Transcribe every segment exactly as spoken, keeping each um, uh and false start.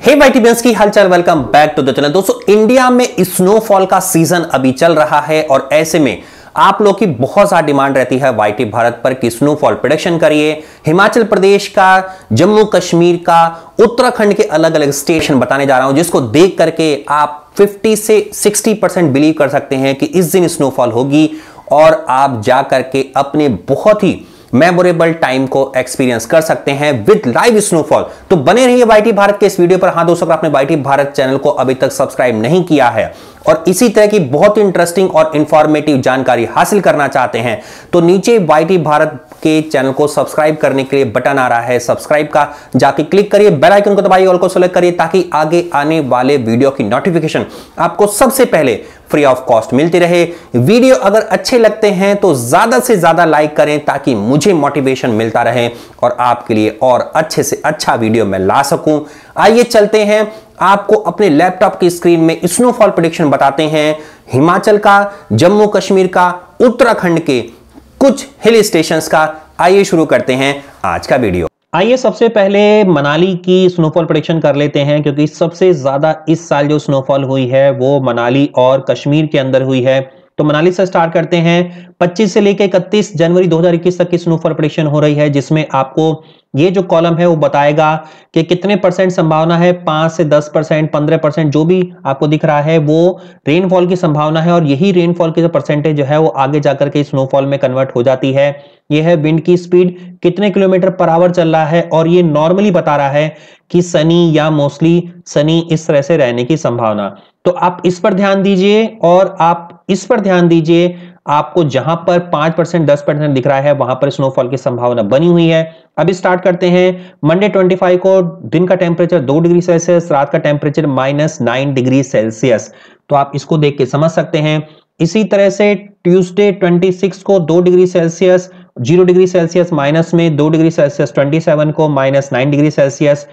हे YT बेंस की हालचाल, welcome back to the channel. दोस्तों, इंडिया में स्नोफॉल का सीजन अभी चल रहा है और ऐसे में आप लोग की बहुत ज्यादा डिमांड रहती है वाईटी भारत पर कि स्नोफॉल प्रेडिक्शन करिए। हिमाचल प्रदेश का, जम्मू कश्मीर का, उत्तराखंड के अलग अलग स्टेशन बताने जा रहा हूं, जिसको देख करके आप पचास से साठ परसेंट बिलीव कर सकते हैं कि इस दिन स्नोफॉल होगी और आप जा करके अपने बहुत ही मेमोरेबल टाइम को एक्सपीरियंस कर सकते हैं विद लाइव स्नोफॉल। तो बने रहिए वाईटी भारत के इस वीडियो पर। हाँ दोस्तों, अगर आपने वाईटी भारत चैनल को अभी तक सब्सक्राइब नहीं किया है और इसी तरह की बहुत इंटरेस्टिंग और इंफॉर्मेटिव जानकारी हासिल करना चाहते हैं तो नीचे वाईटी भारत के चैनल को सब्सक्राइब करने के लिए बटन आ रहा है, सब्सक्राइब का, जाके क्लिक करिए, बेल आइकन को दबाइए, ऑल को सेलेक्ट करिए ताकि आगे आने वाले वीडियो की नोटिफिकेशन आपको सबसे पहले फ्री ऑफ कॉस्ट मिलती रहे। वीडियो अगर अच्छे लगते हैं तो ज्यादा से ज्यादा लाइक करें ताकि मुझे मोटिवेशन मिलता रहे और आपके लिए और अच्छे से अच्छा वीडियो मैं ला सकूं। आइए चलते हैं, आपको अपने लैपटॉप की स्क्रीन में स्नोफॉल प्रेडिक्शन बताते हैं हिमाचल का, जम्मू कश्मीर का, उत्तराखंड के कुछ हिल स्टेशंस का। आइए शुरू करते हैं आज का वीडियो। आइए सबसे पहले मनाली की स्नोफॉल प्रेडिक्शन कर लेते हैं, क्योंकि सबसे ज्यादा इस साल जो स्नोफॉल हुई है वो मनाली और कश्मीर के अंदर हुई है। तो मनाली से स्टार्ट करते हैं। पच्चीस से लेकर इकतीस जनवरी दो हज़ार इक्कीस तक की स्नोफॉल प्रेडिक्शन हो रही है, जिसमें आपको ये जो कॉलम है वो बताएगा कि कितने परसेंट संभावना है, पांच से दस परसेंट, पंद्रह परसेंट, जो भी आपको दिख रहा है वो रेनफॉल की संभावना है। और यही रेनफॉल की जो परसेंटेज जो है वो आगे जाकर के स्नोफॉल में कन्वर्ट हो जाती है। ये है विंड की स्पीड कितने किलोमीटर पर आवर चल रहा है, और ये नॉर्मली बता रहा है कि सनी या मोस्टली सनी इस तरह से रहने की संभावना। तो आप इस पर ध्यान दीजिए और आप इस पर ध्यान दीजिए, आपको जहां पर पांच परसेंट दस परसेंट दिख रहा है वहां पर स्नोफॉल की संभावना बनी हुई है। अभी स्टार्ट करते हैं। मंडे पच्चीस को दिन का टेम्परेचर दो डिग्री सेल्सियस, रात का temperature minus nine degree Celsius. तो आप इसको देख के समझ सकते हैं। इसी तरह से ट्यूसडे छब्बीस को दो degree Celsius, zero degree Celsius minus में, दो डिग्री सेल्सियस सत्ताईस को, minus nine degree Celsius.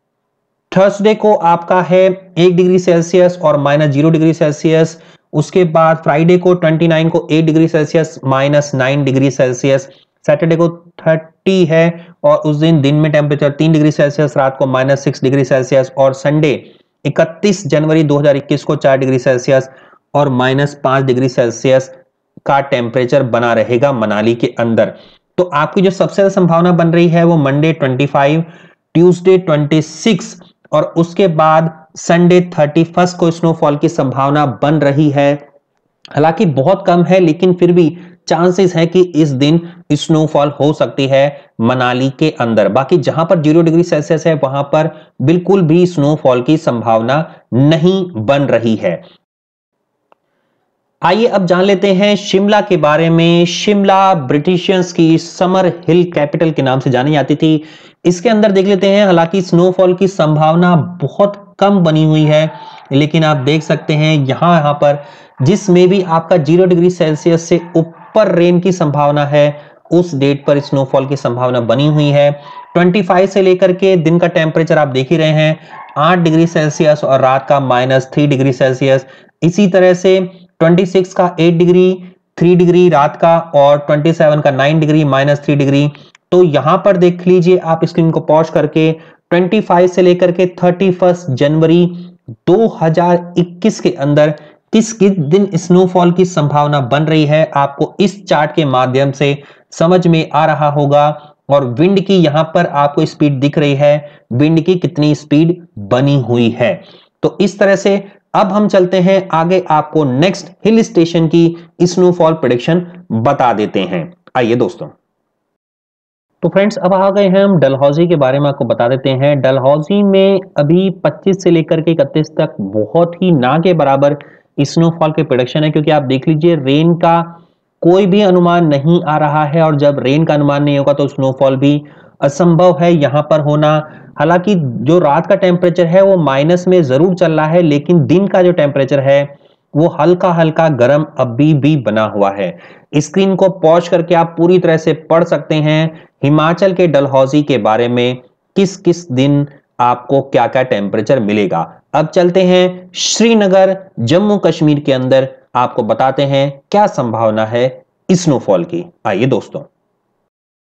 Thursday को आपका है एक डिग्री सेल्सियस और माइनस जीरो डिग्री सेल्सियस। उसके बाद फ्राइडे को उनतीस को एक degree Celsius, minus nine degree Celsius. Saturday को तीस है और उस दिन दिन में टेम्परेचर तीन डिग्री सेल्सियस, रात को माइनस सिक्स डिग्री सेल्सियस। और संडे इकतीस जनवरी दो हज़ार इक्कीस को चार डिग्री सेल्सियस और माइनस पांच डिग्री सेल्सियस का टेम्परेचर बना रहेगा मनाली के अंदर। तो आपकी जो सबसे ज्यादा संभावना बन रही है वो मंडे पच्चीस, ट्यूसडे छब्बीस और उसके बाद संडे इकतीस को स्नोफॉल की संभावना बन रही है। हालांकि बहुत कम है, लेकिन फिर भी चांसेस है कि इस दिन स्नोफॉल हो सकती है मनाली के अंदर। बाकी जहां पर जीरो डिग्री सेल्सियस है वहां पर बिल्कुल भी स्नोफॉल की संभावना नहीं बन रही है। आइए अब जान लेते हैं शिमला के बारे में। शिमला ब्रिटिशियंस की समर हिल कैपिटल के नाम से जानी जाती थी। इसके अंदर देख लेते हैं। हालांकि स्नोफॉल की संभावना बहुत कम बनी हुई है, लेकिन आप देख सकते हैं यहां यहां पर जिसमें भी आपका जीरो डिग्री सेल्सियस से ऊपर रेन की संभावना है, उस डेट पर स्नोफॉल की संभावना बनी हुई है। पच्चीस से लेकर के दिन का टेम्परेचर आप देख ही रहे हैं, आठ डिग्री सेल्सियस और रात का माइनस थ्री डिग्री सेल्सियस। इसी तरह से छब्बीस का आठ डिग्री, तीन डिग्री रात का, और सत्ताईस का नौ डिग्री, माइनस थ्री डिग्री। तो यहां पर देख लीजिए आप स्क्रीन को पॉज करके, पच्चीस से लेकर के इकतीस जनवरी दो हज़ार इक्कीस के अंदर किस किस दिन स्नोफॉल की संभावना बन रही है आपको इस चार्ट के माध्यम से समझ में आ रहा होगा। और विंड की यहां पर आपको स्पीड दिख रही है, विंड की कितनी स्पीड बनी हुई है। तो इस तरह से अब हम चलते हैं आगे, आपको नेक्स्ट हिल स्टेशन की स्नोफॉल प्रेडिक्शन बता देते हैं। आइए दोस्तों, तो फ्रेंड्स अब आ गए हैं हम डलहौजी के बारे में आपको बता देते हैं। डलहौजी में अभी पच्चीस से लेकर के इकतीस तक बहुत ही ना के बराबर स्नोफॉल की प्रेडिक्शन है, क्योंकि आप देख लीजिए रेन का कोई भी अनुमान नहीं आ रहा है, और जब रेन का अनुमान नहीं होगा तो स्नोफॉल भी असंभव है यहां पर होना। हालांकि जो रात का टेम्परेचर है वो माइनस में जरूर चल रहा है, लेकिन दिन का जो टेम्परेचर है वो हल्का हल्का गर्म अभी भी बना हुआ है। स्क्रीन को पॉज करके आप पूरी तरह से पढ़ सकते हैं हिमाचल के डलहौजी के बारे में, किस किस दिन आपको क्या क्या टेम्परेचर मिलेगा। अब चलते हैं श्रीनगर, जम्मू कश्मीर के अंदर, आपको बताते हैं क्या संभावना है स्नोफॉल की। आइए दोस्तों,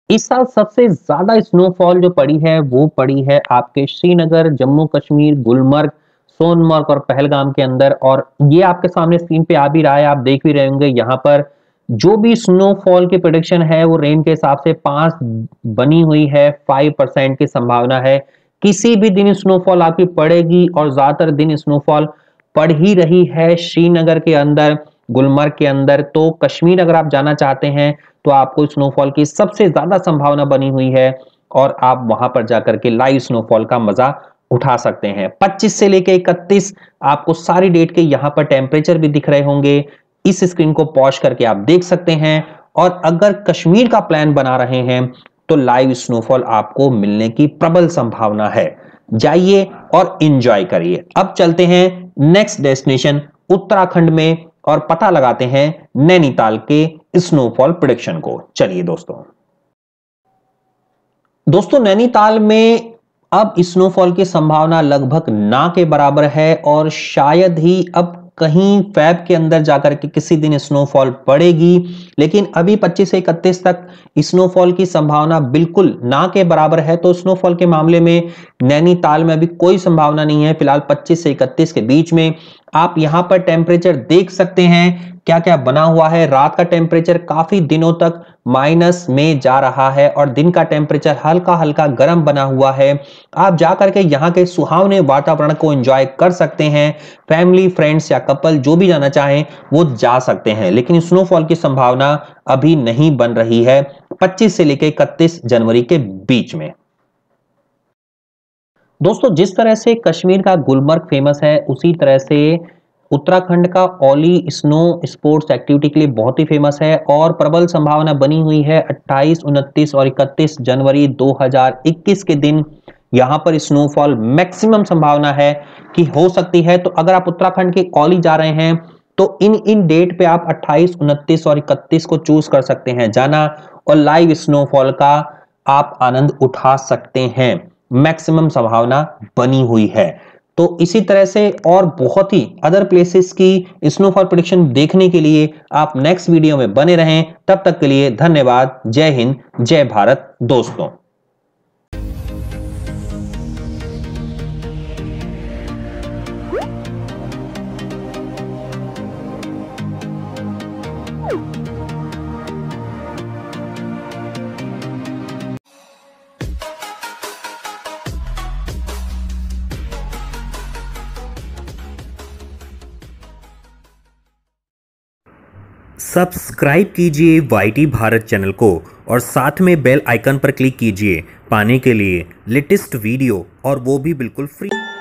इस साल सबसे ज्यादा स्नोफॉल जो पड़ी है वो पड़ी है आपके श्रीनगर, जम्मू कश्मीर, गुलमर्ग, सोनमर्ग और पहलगाम के अंदर। और ये आपके सामने स्क्रीन पे आ भी रहा है, आप देख भी रहे होंगे। यहाँ पर जो भी स्नोफॉल की प्रेडिक्शन है वो रेन के हिसाब से पांच बनी हुई है, फाइव परसेंट की संभावना है। किसी भी दिन स्नोफॉल आपकी पड़ेगी और ज्यादातर दिन स्नोफॉल पड़ ही रही है श्रीनगर के अंदर, गुलमर्ग के अंदर। तो कश्मीर अगर आप जाना चाहते हैं तो आपको स्नोफॉल की सबसे ज्यादा संभावना बनी हुई है और आप वहां पर जाकर के लाइव स्नोफॉल का मजा उठा सकते हैं। पच्चीस से लेकर इकतीस आपको सारी डेट के यहां पर टेम्परेचर भी दिख रहे होंगे। इस स्क्रीन को पॉज करके आप देख सकते हैं। और अगर कश्मीर का प्लान बना रहे हैं तो लाइव स्नोफॉल आपको मिलने की प्रबल संभावना है। जाइए और एंजॉय करिए। अब चलते हैं नेक्स्ट डेस्टिनेशन उत्तराखंड में और पता लगाते हैं नैनीताल के स्नोफॉल प्रेडिक्शन को। चलिए दोस्तों दोस्तों नैनीताल में अब स्नोफॉल की संभावना लगभग ना के बराबर है और शायद ही अब कहीं फैब के अंदर जाकर के किसी दिन स्नोफॉल पड़ेगी। लेकिन अभी पच्चीस से इकतीस तक स्नोफॉल की संभावना बिल्कुल ना के बराबर है। तो स्नोफॉल के मामले में नैनीताल में अभी कोई संभावना नहीं है फिलहाल पच्चीस से इकतीस के बीच में। आप यहां पर टेम्परेचर देख सकते हैं क्या क्या बना हुआ है। रात का टेम्परेचर काफी दिनों तक माइनस में जा रहा है और दिन का टेम्परेचर हल्का हल्का गर्म बना हुआ है। आप जाकर के यहाँ के सुहावने वातावरण को एंजॉय कर सकते हैं। फैमिली, फ्रेंड्स या कपल जो भी जाना चाहें वो जा सकते हैं। लेकिन स्नोफॉल की संभावना अभी नहीं बन रही है पच्चीस से लेकर इकतीस जनवरी के बीच में। दोस्तों जिस तरह से कश्मीर का गुलमर्ग फेमस है उसी तरह से उत्तराखंड का औली स्नो स्पोर्ट्स एक्टिविटी के लिए बहुत ही फेमस है और प्रबल संभावना बनी हुई है अट्ठाईस, उनतीस और इकतीस जनवरी दो हज़ार इक्कीस के दिन यहां पर स्नोफॉल मैक्सिमम संभावना है कि हो सकती है। तो अगर आप उत्तराखंड के औली जा रहे हैं तो इन इन डेट पे आप अट्ठाईस, उनतीस और इकतीस को चूज कर सकते हैं जाना और लाइव स्नोफॉल का आप आनंद उठा सकते हैं। मैक्सिमम संभावना बनी हुई है। तो इसी तरह से और बहुत ही अदर प्लेसेस की स्नोफॉल प्रेडिक्शन देखने के लिए आप नेक्स्ट वीडियो में बने रहें। तब तक के लिए धन्यवाद। जय हिंद, जय भारत दोस्तों। सब्सक्राइब कीजिए वाईटी भारत चैनल को और साथ में बेल आइकन पर क्लिक कीजिए पाने के लिए लेटेस्ट वीडियो और वो भी बिल्कुल फ्री।